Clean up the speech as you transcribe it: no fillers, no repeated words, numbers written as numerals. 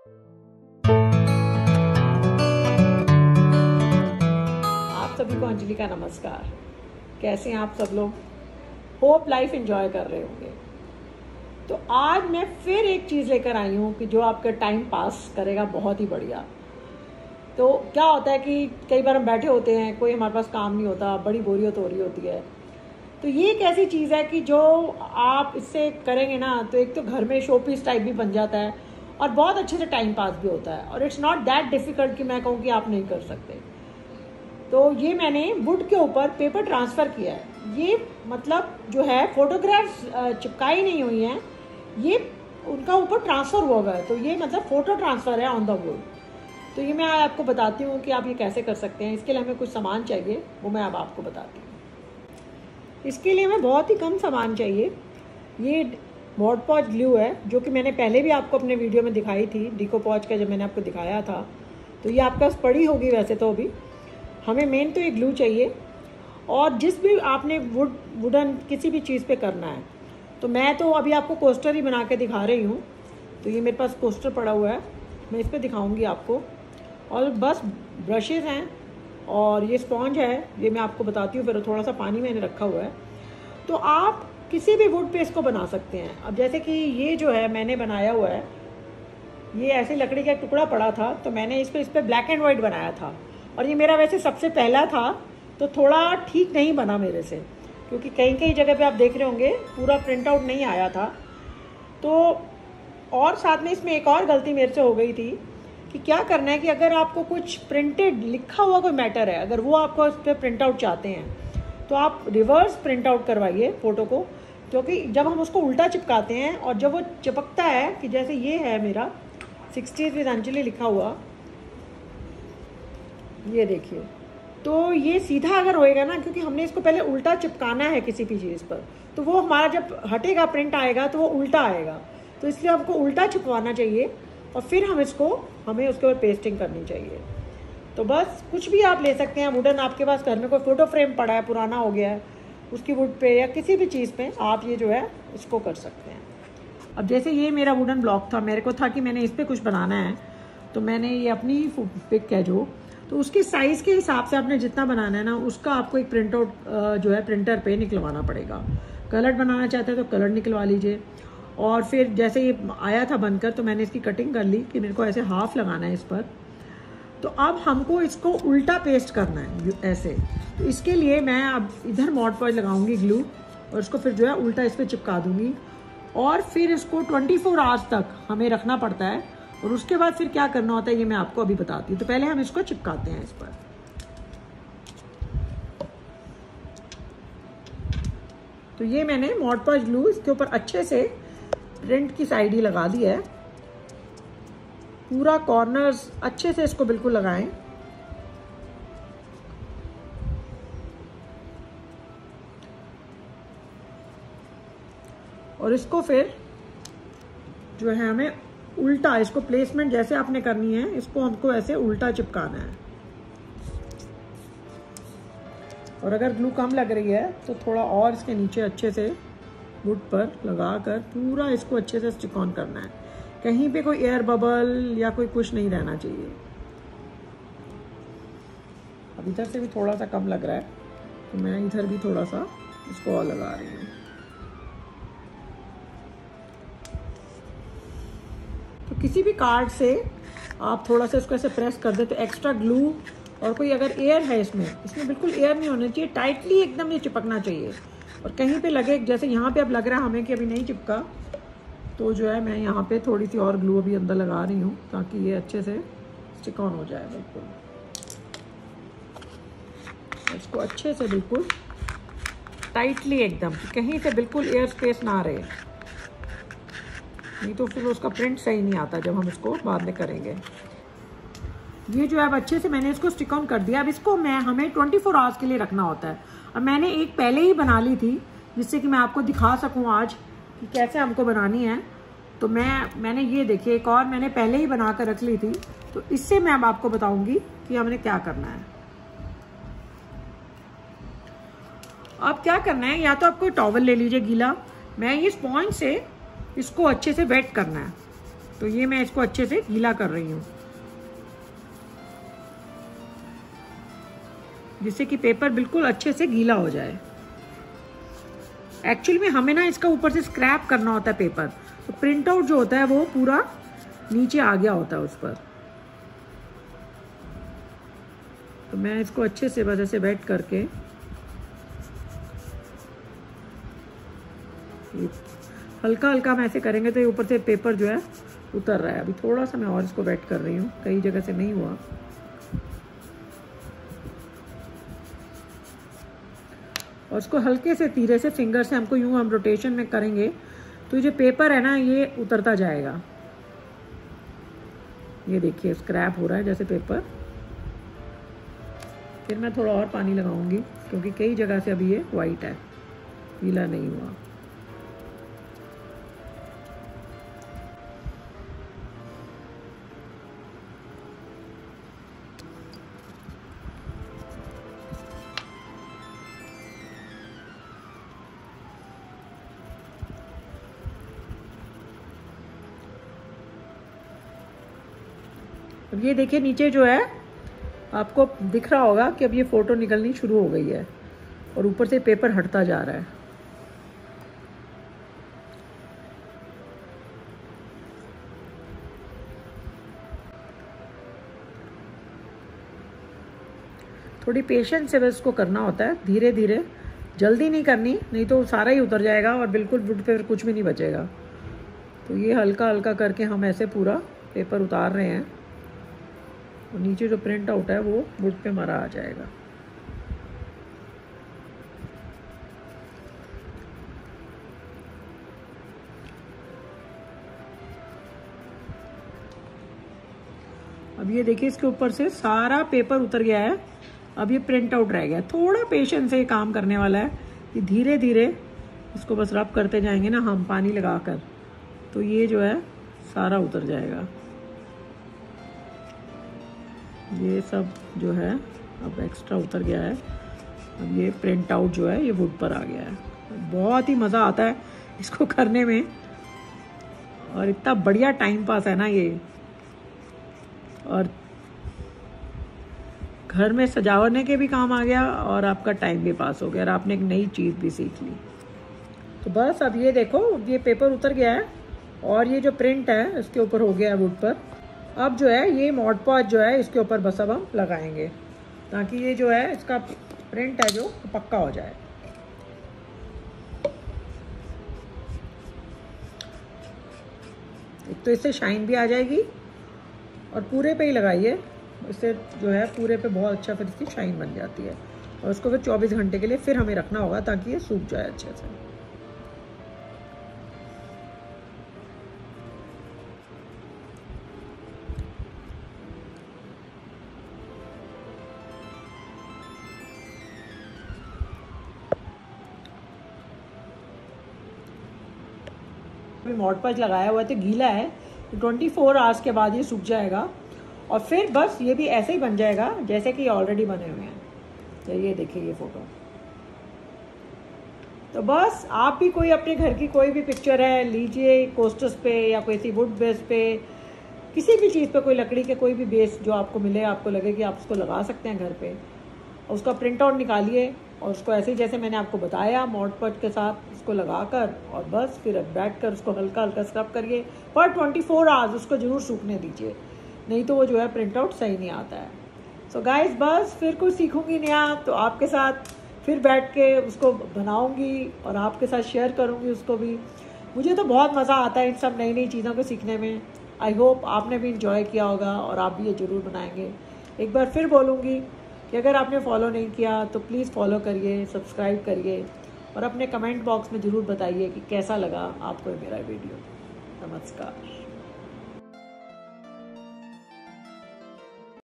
आप सभी को अंजलि का नमस्कार। कैसे हैं आप सब लोग? होप लाइफ एंजॉय कर रहे होंगे। तो आज मैं फिर एक चीज़ लेकर आई हूँ कि जो आपका टाइम पास करेगा बहुत ही बढ़िया। तो क्या होता है कि कई बार हम बैठे होते हैं, कोई हमारे पास काम नहीं होता, बड़ी बोरियत हो रही होती है। तो ये एक ऐसी चीज़ है कि जो आप इससे करेंगे ना, तो एक तो घर में शो पीस टाइप भी बन जाता है और बहुत अच्छे से टाइम पास भी होता है। और इट्स नॉट दैट डिफ़िकल्ट कि मैं कहूँ कि आप नहीं कर सकते। तो ये मैंने वुड के ऊपर पेपर ट्रांसफ़र किया है। ये मतलब जो है फोटोग्राफ्स चिपकाई नहीं हुई हैं, ये उनका ऊपर ट्रांसफ़र हुआ हुआ है। तो ये मतलब फ़ोटो ट्रांसफ़र है ऑन द वुड। तो ये मैं आपको बताती हूँ कि आप ये कैसे कर सकते हैं। इसके लिए हमें कुछ सामान चाहिए, वो मैं अब आपको बताती हूँ। इसके लिए हमें बहुत ही कम सामान चाहिए। ये मॉड पॉज ग्लू है, जो कि मैंने पहले भी आपको अपने वीडियो में दिखाई थी, डिकोपॉज का जब मैंने आपको दिखाया था। तो ये आपके पास पड़ी होगी वैसे तो अभी। हमें मेन तो ये ग्लू चाहिए, और जिस भी आपने वुडन किसी भी चीज़ पे करना है। तो मैं तो अभी आपको कोस्टर ही बना के दिखा रही हूँ। तो ये मेरे पास कोस्टर पड़ा हुआ है, मैं इस पर दिखाऊँगी आपको। और बस ब्रशेज़ हैं और ये स्पॉन्ज है, ये मैं आपको बताती हूँ। फिर थोड़ा सा पानी मैंने रखा हुआ है। तो आप किसी भी वुड पे इसको बना सकते हैं। अब जैसे कि ये जो है मैंने बनाया हुआ है, ये ऐसे लकड़ी का टुकड़ा पड़ा था, तो मैंने इस पर ब्लैक एंड वाइट बनाया था। और ये मेरा वैसे सबसे पहला था, तो थोड़ा ठीक नहीं बना मेरे से, क्योंकि कहीं कहीं जगह पे आप देख रहे होंगे पूरा प्रिंट आउट नहीं आया था। तो और साथ में इसमें एक और गलती मेरे से हो गई थी कि क्या करना है कि अगर आपको कुछ प्रिंटेड लिखा हुआ कोई मैटर है, अगर वो आपको इस पर प्रिंट आउट चाहते हैं, तो आप रिवर्स प्रिंट आउट करवाइए फ़ोटो को। क्योंकि जब हम उसको उल्टा चिपकाते हैं और जब वो चिपकता है, कि जैसे ये है मेरा 60s विद अंजलि लिखा हुआ, ये देखिए, तो ये सीधा अगर होएगा ना, क्योंकि हमने इसको पहले उल्टा चिपकाना है किसी भी चीज़ पर, तो वो हमारा जब हटेगा प्रिंट आएगा तो वो उल्टा आएगा। तो इसलिए हमको उल्टा चिपकाना चाहिए और फिर हमें उसके ऊपर पेस्टिंग करनी चाहिए। तो बस कुछ भी आप ले सकते हैं वुडन। आपके पास घर में कोई फ़ोटो फ्रेम पड़ा है, पुराना हो गया है, उसकी वुड पे या किसी भी चीज़ पे आप ये जो है इसको कर सकते हैं। अब जैसे ये मेरा वुडन ब्लॉक था, मेरे को था कि मैंने इस पर कुछ बनाना है, तो मैंने ये अपनी पिक है जो, तो उसके साइज़ के हिसाब से आपने जितना बनाना है ना, उसका आपको एक प्रिंट आउट जो है प्रिंटर पे निकलवाना पड़ेगा। कलर बनाना चाहते हैं तो कलर निकलवा लीजिए। और फिर जैसे ये आया था बनकर, तो मैंने इसकी कटिंग कर ली कि मेरे को ऐसे हाफ लगाना है इस पर। तो अब हमको इसको उल्टा पेस्ट करना है ऐसे। तो इसके लिए मैं अब इधर मॉड पॉज लगाऊंगी ग्लू, और इसको फिर जो है उल्टा इस पर चिपका दूंगी। और फिर इसको 24 आवर्स तक हमें रखना पड़ता है। और उसके बाद फिर क्या करना होता है ये मैं आपको अभी बताती हूँ। तो पहले हम इसको चिपकाते हैं इस पर। तो ये मैंने मॉड पॉज ग्लू इसके ऊपर अच्छे से प्रिंट की साइड ही लगा दी है। पूरा कॉर्नर्स अच्छे से इसको बिल्कुल लगाएं। और इसको फिर जो है हमें उल्टा, इसको प्लेसमेंट जैसे आपने करनी है, इसको हमको ऐसे उल्टा चिपकाना है। और अगर ग्लू कम लग रही है तो थोड़ा और इसके नीचे अच्छे से वुड पर लगाकर पूरा इसको अच्छे से स्टिक ऑन करना है। कहीं पे कोई एयर बबल या कोई कुछ नहीं रहना चाहिए। अब इधर से भी थोड़ा सा कम लग रहा है, तो मैं इधर भी थोड़ा सा इसको और लगा रही हूँ। तो किसी भी कार्ड से आप थोड़ा सा इसको ऐसे प्रेस कर दे तो एक्स्ट्रा ग्लू, और कोई अगर एयर है इसमें बिल्कुल एयर नहीं होना चाहिए, टाइटली एकदम ये चिपकना चाहिए। और कहीं पे लगे, जैसे यहाँ पे अब लग रहा है हमें कि अभी नहीं चिपका, तो जो है मैं यहाँ पे थोड़ी सी और ग्लू अभी अंदर लगा रही हूँ ताकि ये अच्छे से स्टिक ऑन हो जाए बिल्कुल। इसको अच्छे से बिल्कुल टाइटली एकदम, कहीं से बिल्कुल एयर स्पेस ना रहे, नहीं तो फिर उसका प्रिंट सही नहीं आता जब हम इसको बाद में करेंगे। ये जो है अब अच्छे से मैंने इसको स्टिक ऑन कर दिया। अब इसको हमें 24 आवर्स के लिए रखना होता है। और मैंने एक पहले ही बना ली थी, जिससे कि मैं आपको दिखा सकूं आज कि कैसे हमको बनानी है। तो मैंने ये देखिए, एक और मैंने पहले ही बना कर रख ली थी। तो इससे मैं अब आपको बताऊंगी कि हमने क्या करना है। अब क्या करना है, या तो आप कोई टॉवल ले लीजिए गीला, मैं ये स्पॉन्ज से इसको अच्छे से वेट करना है। तो ये मैं इसको अच्छे से गीला कर रही हूँ, जिससे कि पेपर बिल्कुल अच्छे से गीला हो जाए। एक्चुअली में हमें ना इसका ऊपर से स्क्रैप करना होता है पेपर, तो प्रिंट आउट जो होता है वो पूरा नीचे आ गया होता है उस पर। तो मैं इसको अच्छे से बस ऐसे वेट करके हल्का हल्का हम ऐसे करेंगे तो ये ऊपर से पेपर जो है उतर रहा है। अभी थोड़ा सा मैं और इसको वेट कर रही हूँ, कई जगह से नहीं हुआ। और इसको हल्के से धीरे से फिंगर से हमको यूं हम रोटेशन में करेंगे तो जो पेपर है ना ये उतरता जाएगा। ये देखिए स्क्रैप हो रहा है जैसे पेपर। फिर मैं थोड़ा और पानी लगाऊंगी क्योंकि कई जगह से अभी ये वाइट है, गीला नहीं हुआ। अब ये देखिए नीचे जो है आपको दिख रहा होगा कि अब ये फ़ोटो निकलनी शुरू हो गई है और ऊपर से पेपर हटता जा रहा है। थोड़ी पेशेंस से बस इसको करना होता है, धीरे धीरे, जल्दी नहीं करनी, नहीं तो सारा ही उतर जाएगा और बिल्कुल वुड पे कुछ भी नहीं बचेगा। तो ये हल्का हल्का करके हम ऐसे पूरा पेपर उतार रहे हैं और नीचे जो प्रिंट आउट है वो वुड पे मरा आ जाएगा। अब ये देखिए इसके ऊपर से सारा पेपर उतर गया है। अब ये प्रिंट आउट रह गया। थोड़ा पेशेंस से काम करने वाला है कि धीरे धीरे उसको बस रब करते जाएंगे ना हम पानी लगाकर, तो ये जो है सारा उतर जाएगा। ये सब जो है अब एक्स्ट्रा उतर गया है। अब ये प्रिंट आउट जो है ये वुड पर आ गया है। बहुत ही मज़ा आता है इसको करने में और इतना बढ़िया टाइम पास है ना ये, और घर में सजावने के भी काम आ गया और आपका टाइम भी पास हो गया और आपने एक नई चीज़ भी सीख ली। तो बस अब ये देखो ये पेपर उतर गया है और ये जो प्रिंट है इसके ऊपर हो गया है वुड पर। अब जो है ये मॉड पॉज जो है इसके ऊपर बस अब हम लगाएंगे ताकि ये जो है इसका प्रिंट है जो पक्का हो जाए। एक तो इससे शाइन भी आ जाएगी और पूरे पे ही लगाइए, इससे जो है पूरे पे बहुत अच्छा फिर इसकी शाइन बन जाती है। और उसको फिर 24 घंटे के लिए फिर हमें रखना होगा ताकि ये सूख जाए अच्छे से। मॉड पॉज लगाया हुआ है तो गीला है, तो 24 आवर्स के बाद ये सूख जाएगा और फिर बस ये भी ऐसे ही बन जाएगा जैसे कि ऑलरेडी बने हुए हैं। तो ये देखिए ये फोटो। तो बस आप भी कोई अपने घर की कोई भी पिक्चर है लीजिए कोस्टर्स पे या कोई सी वुड बेस पे, किसी भी चीज़ पे, कोई लकड़ी के कोई भी बेस जो आपको मिले, आपको लगे कि आप उसको लगा सकते हैं घर पे, और उसका प्रिंट आउट निकालिए और उसको ऐसे ही जैसे मैंने आपको बताया मॉड पॉज के साथ उसको लगाकर और बस फिर बैठ कर उसको हल्का हल्का स्क्रब करिए। पर 24 आवर्स उसको ज़रूर सूखने दीजिए, नहीं तो वो जो है प्रिंट आउट सही नहीं आता है। सो गाइस बस फिर कुछ सीखूंगी नया तो आपके साथ फिर बैठ के उसको बनाऊंगी और आपके साथ शेयर करूंगी उसको भी। मुझे तो बहुत मज़ा आता है इन सब नई नई चीज़ों को सीखने में। आई होप आपने भी इंजॉय किया होगा और आप भी ये ज़रूर बनाएंगे। एक बार फिर बोलूँगी कि अगर आपने फॉलो नहीं किया तो प्लीज़ फॉलो करिए, सब्सक्राइब करिए और अपने कमेंट बॉक्स में ज़रूर बताइए कि कैसा लगा आपको मेरा वीडियो। नमस्कार।